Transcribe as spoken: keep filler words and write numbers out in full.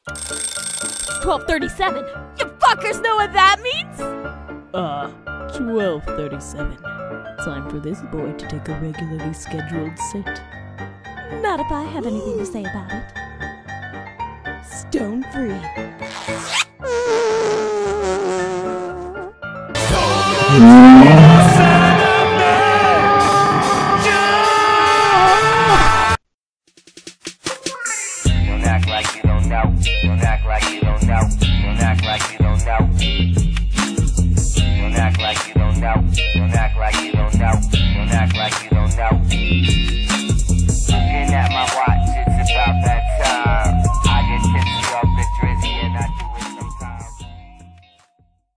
twelve thirty-seven. You fuckers know what that means? Uh, twelve thirty-seven. Time for this boy to take a regularly scheduled sit. Not if I have anything to say about it. Stone free. Don't act like you don't know. Don't act like you don't know. Don't act like you don't know. Don't act like you don't know. Don't act like you don't know. Don't act like you don't know.